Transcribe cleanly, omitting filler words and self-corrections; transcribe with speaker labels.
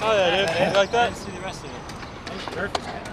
Speaker 1: Oh yeah, dude. You like
Speaker 2: I
Speaker 1: that?
Speaker 2: didn't see the rest of it. That was perfect, man.